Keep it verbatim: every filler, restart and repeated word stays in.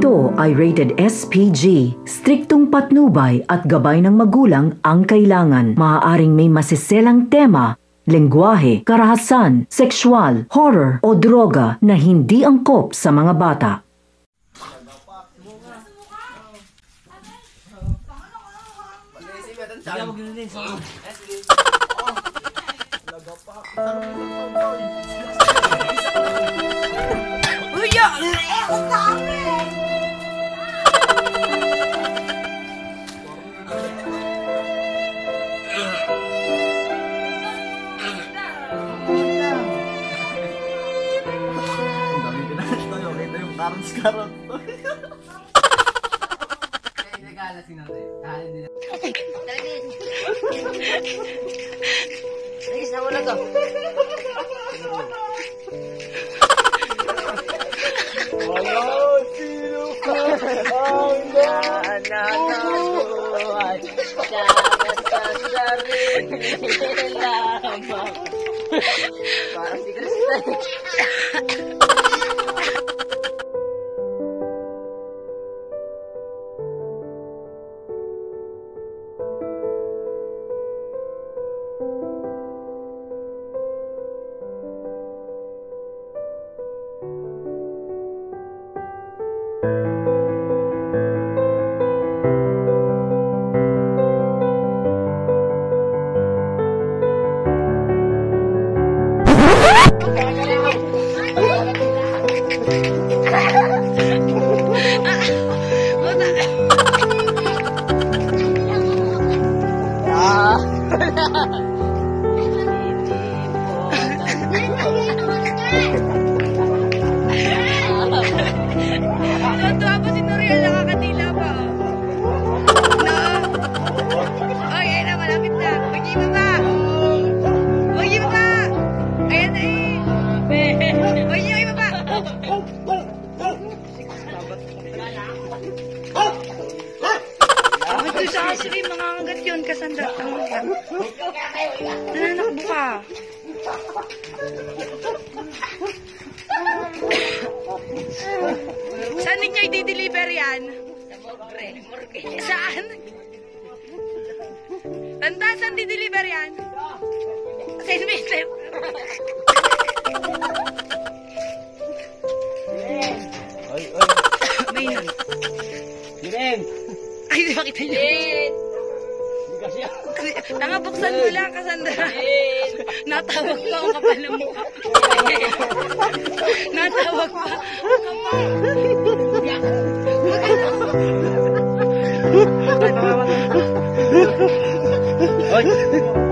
Ito ay rated S P G. Striktong patnubay at gabay ng magulang ang kailangan. Maaaring may masiselang tema, lengguwahe, karahasan, sexual, horror o droga na hindi angkop sa mga bata. Karot-karot to. Kaya nag-alasing natin. Kahalin nila. Nagis na wala to. Wala, sino ka? Ang nananabuhay. Siyagat sa sarili lamang. Parang si Kristal. Tuwa po si Noriel, nakakatila pa. No? Oy, ayun na, malapit na. Huwag yung baba. Huwag yung baba. Ayan na eh. Huwag yung baba. Ito sa asli, mga hanggat yun, kasanda. Nananakbo ka. Saan ninyo i-deliver yan? Saan? Tanda, saan di-deliver yan? Sa Invitem. Oy, oy. May na. Jiren! Ay, di ba kita yun? Hindi kasi ako. Tanga, buksan mo lang, Cassandra. Natawag pa ang kapal ng mukha. Natawag pa ang kapal. Oy!